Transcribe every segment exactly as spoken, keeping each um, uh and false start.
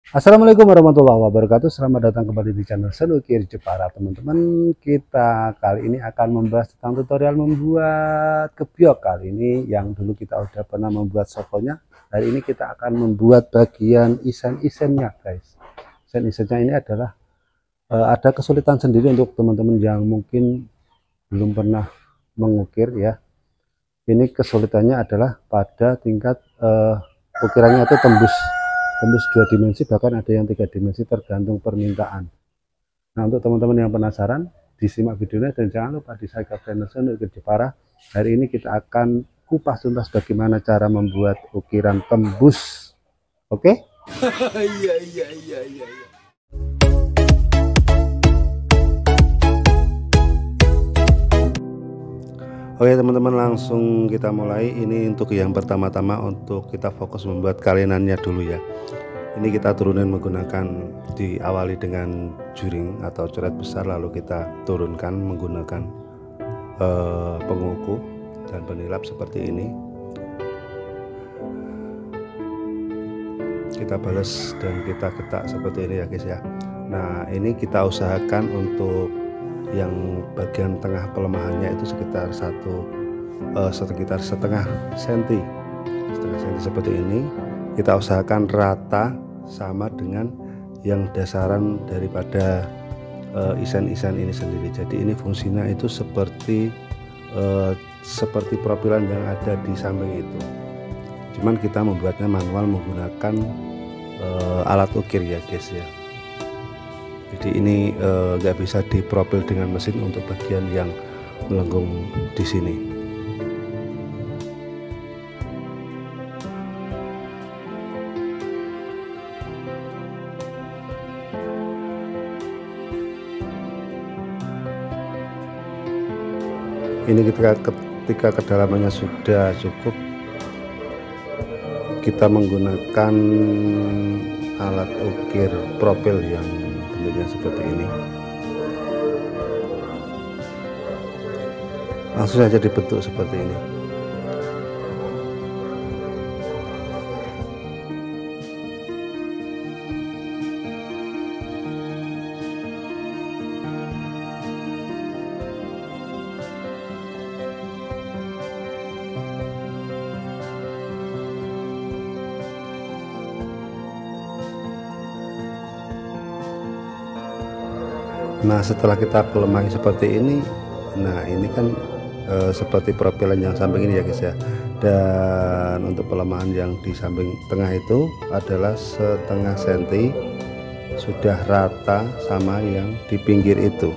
Assalamualaikum warahmatullahi wabarakatuh. Selamat datang kembali di channel Sen Ukir Jepara, teman-teman. Kita kali ini akan membahas tentang tutorial membuat kebiok. Kali ini yang dulu kita udah pernah membuat sokonya, hari ini kita akan membuat bagian isen-isennya, guys. Isen-isennya ini adalah uh, ada kesulitan sendiri untuk teman-teman yang mungkin belum pernah mengukir ya. Ini kesulitannya adalah pada tingkat uh, ukirannya itu tembus tembus dua dimensi, bahkan ada yang tiga dimensi tergantung permintaan. Nah, untuk teman-teman yang penasaran, disimak videonya dan jangan lupa di subscribe channel Sen Ukir Jepara. Hari ini kita akan kupas tuntas bagaimana cara membuat ukiran tembus. Oke? Iya iya iya iya. Oke teman-teman, langsung kita mulai. Ini untuk yang pertama-tama, untuk kita fokus membuat kalenannya dulu ya. Ini kita turunin menggunakan, diawali dengan juring atau coret besar, lalu kita turunkan menggunakan uh, penguku dan penilap seperti ini. Kita balas dan kita ketak seperti ini ya guys ya. Nah, ini kita usahakan untuk yang bagian tengah pelemahannya itu sekitar satu uh, sekitar setengah senti setengah senti seperti ini. Kita usahakan rata sama dengan yang dasaran daripada isen-isen uh, ini sendiri. Jadi ini fungsinya itu seperti uh, seperti profilan yang ada di samping itu, cuman kita membuatnya manual menggunakan uh, alat ukir ya guys ya. Jadi ini nggak uh, bisa diprofil dengan mesin untuk bagian yang melengkung di sini. Ini ketika ketika kedalamannya sudah cukup, kita menggunakan alat ukir profil yang bentuknya seperti ini, langsung saja dibentuk seperti ini. Nah, setelah kita pelemahi seperti ini, nah ini kan e, seperti profilan yang samping ini ya guys ya. Dan untuk pelemahan yang di samping tengah itu adalah setengah senti, sudah rata sama yang di pinggir itu.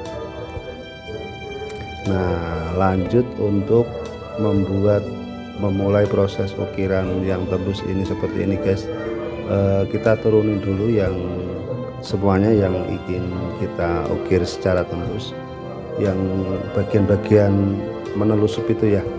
Nah, lanjut untuk membuat memulai proses ukiran yang tembus ini seperti ini guys. E, kita turunin dulu yang semuanya yang ingin kita ukir secara tembus, yang bagian-bagian menelusup itu ya.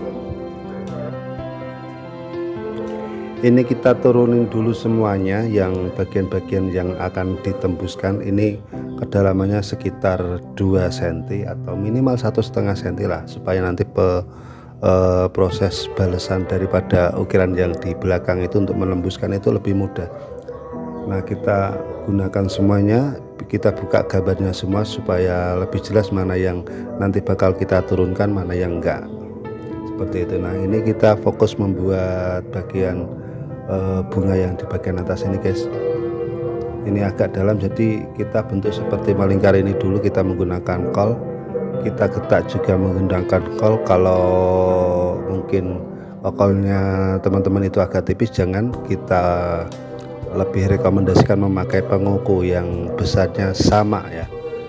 Ini kita turunin dulu semuanya, yang bagian-bagian yang akan ditembuskan. Ini kedalamannya sekitar dua senti atau minimal satu setengah senti lah, supaya nanti pe, e, proses balasan daripada ukiran yang di belakang itu untuk menembuskan itu lebih mudah. Nah, kita gunakan semuanya, kita buka gambarnya semua supaya lebih jelas mana yang nanti bakal kita turunkan, mana yang enggak, seperti itu. Nah, ini kita fokus membuat bagian e, bunga yang di bagian atas ini guys. Ini agak dalam, jadi kita bentuk seperti melingkar ini dulu. Kita menggunakan kol, kita getak juga menggunakan kol. Kalau mungkin kolnya teman-teman itu agak tipis, jangan, kita lebih rekomendasikan memakai penguku yang besarnya sama ya.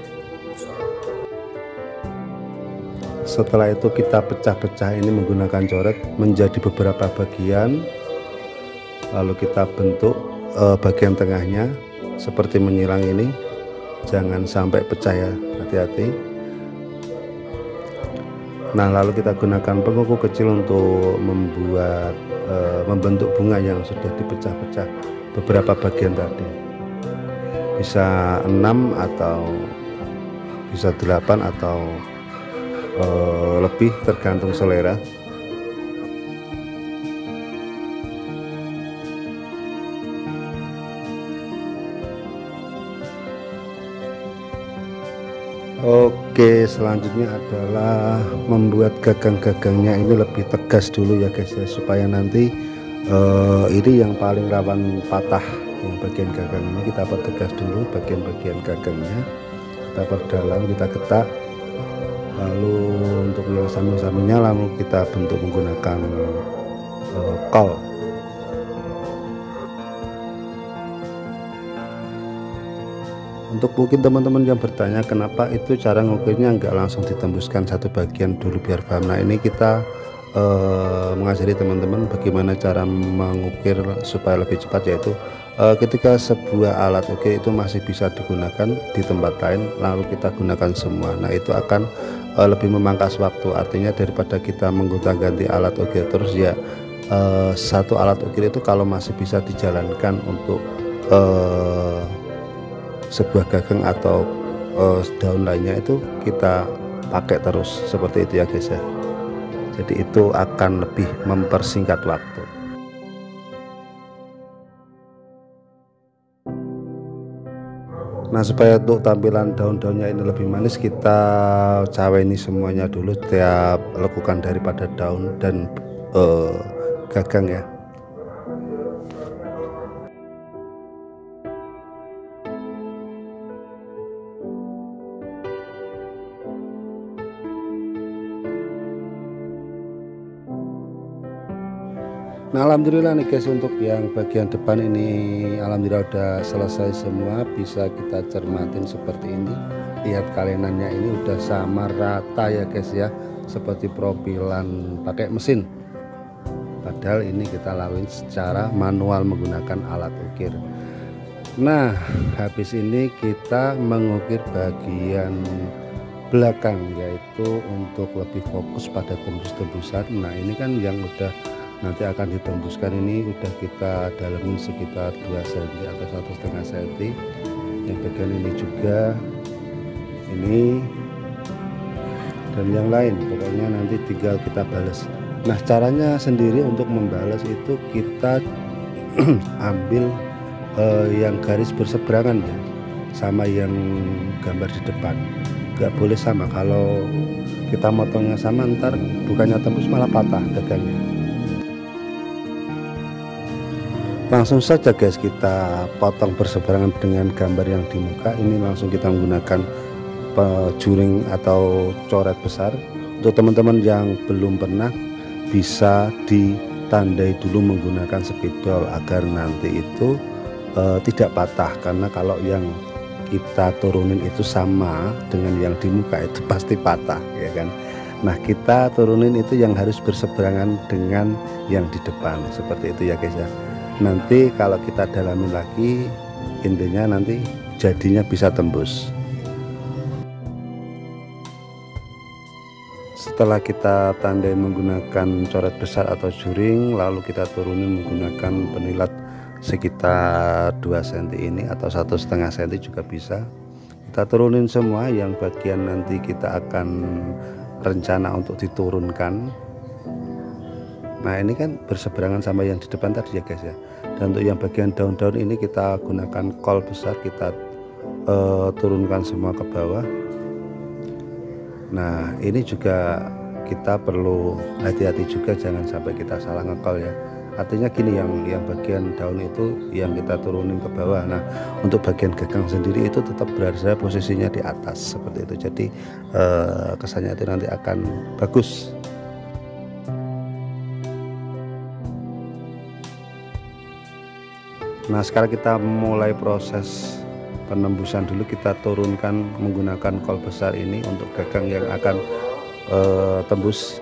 Setelah itu kita pecah-pecah ini menggunakan coret menjadi beberapa bagian, lalu kita bentuk eh, bagian tengahnya seperti menyilang ini, jangan sampai pecah ya, hati-hati. Nah, lalu kita gunakan penguku kecil untuk membuat eh, membentuk bunga yang sudah dipecah-pecah beberapa bagian tadi. Bisa enam atau bisa delapan atau uh, lebih, tergantung selera. Oke, selanjutnya adalah membuat gagang-gagangnya ini lebih tegas dulu ya guys ya, supaya nanti eh, ini yang paling rawan patah. Yang bagian gagang ini kita pertegas dulu, bagian-bagian gagangnya kita perdalam, kita ketak. Lalu untuk yang samping-sampingnya lalu kita bentuk menggunakan eh, kol. Untuk mungkin teman-teman yang bertanya kenapa itu cara ngukirnya nggak langsung ditembuskan satu bagian dulu biar paham. Nah ini kita eh, mengajari teman-teman bagaimana cara mengukir supaya lebih cepat, yaitu eh, ketika sebuah alat ukir itu masih bisa digunakan di tempat lain lalu kita gunakan semua. Nah itu akan eh, lebih memangkas waktu, artinya daripada kita menggonta-ganti alat ukir terus ya, eh, satu alat ukir itu kalau masih bisa dijalankan untuk eh, sebuah gagang atau uh, daun lainnya itu kita pakai terus seperti itu ya guys ya. Jadi itu akan lebih mempersingkat waktu. Nah supaya untuk tampilan daun-daunnya ini lebih manis, kita caweni semuanya dulu setiap lekukan daripada daun dan uh, gagang ya. Nah alhamdulillah nih guys, untuk yang bagian depan ini alhamdulillah udah selesai semua, bisa kita cermatin seperti ini. Lihat kalenannya ini udah sama rata ya guys ya, seperti profilan pakai mesin. Padahal ini kita lakuin secara manual menggunakan alat ukir. Nah habis ini kita mengukir bagian belakang, yaitu untuk lebih fokus pada tembus-tembusan. Nah ini kan yang udah nanti akan ditembuskan ini udah kita dalamin sekitar dua sentimeter atau satu setengah senti. Yang bagian ini juga ini dan yang lain, pokoknya nanti tinggal kita balas. Nah caranya sendiri untuk membalas itu kita ambil eh, yang garis berseberangan ya, sama yang gambar di depan, nggak boleh sama. Kalau kita motongnya sama ntar bukannya tembus malah patah gagangnya. Langsung saja guys kita potong berseberangan dengan gambar yang di muka ini, langsung kita menggunakan juring atau coret besar. Untuk teman-teman yang belum pernah, bisa ditandai dulu menggunakan spidol agar nanti itu uh, tidak patah, karena kalau yang kita turunin itu sama dengan yang di muka itu pasti patah ya kan. Nah kita turunin itu yang harus berseberangan dengan yang di depan, seperti itu ya guys ya. Nanti kalau kita dalamin lagi, intinya nanti jadinya bisa tembus. Setelah kita tandai menggunakan coret besar atau juring, lalu kita turunin menggunakan penilat sekitar dua sentimeter ini atau satu setengah senti juga bisa. Kita turunin semua yang bagian nanti kita akan rencana untuk diturunkan. Nah ini kan berseberangan sama yang di depan tadi ya guys ya. Dan untuk yang bagian daun-daun ini kita gunakan kol besar, kita uh, turunkan semua ke bawah. Nah ini juga kita perlu hati-hati juga, jangan sampai kita salah ngekol ya. Artinya gini, yang yang bagian daun itu yang kita turunin ke bawah. Nah untuk bagian gagang sendiri itu tetap berada posisinya di atas seperti itu. Jadi uh, kesannya itu nanti akan bagus. Nah sekarang kita mulai proses penembusan dulu. Kita turunkan menggunakan kol besar ini untuk gagang yang akan uh, tembus.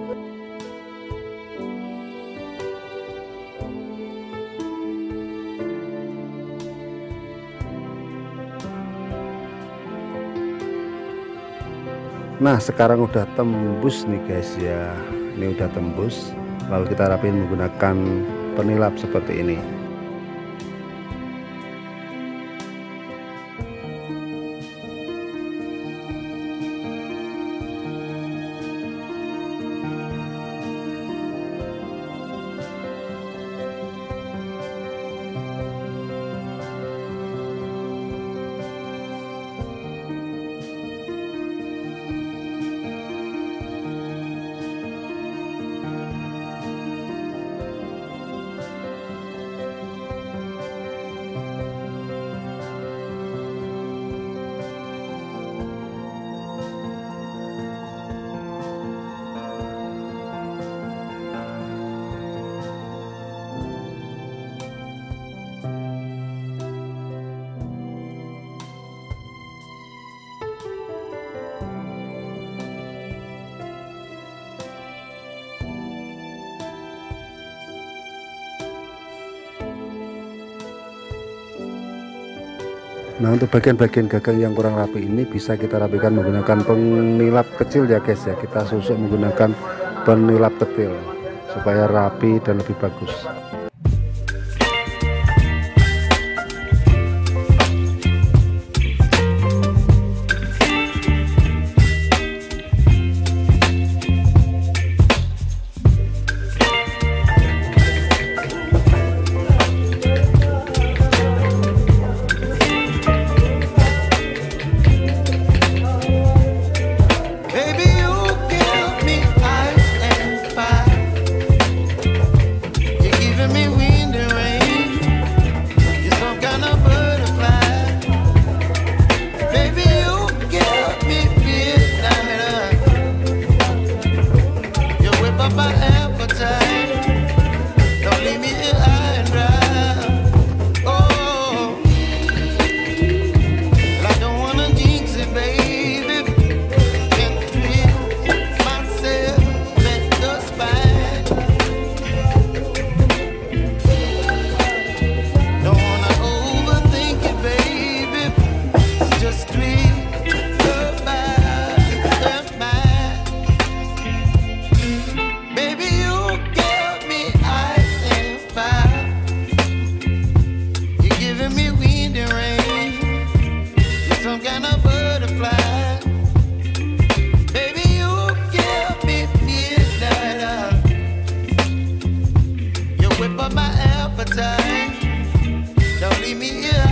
Nah sekarang udah tembus nih guys ya, ini udah tembus. Lalu kita rapiin menggunakan penilap seperti ini. Nah, untuk bagian-bagian gagang yang kurang rapi ini bisa kita rapikan menggunakan penilap kecil ya guys ya. Kita susuk menggunakan penilap kecil supaya rapi dan lebih bagus. Whip up my appetite. Don't leave me here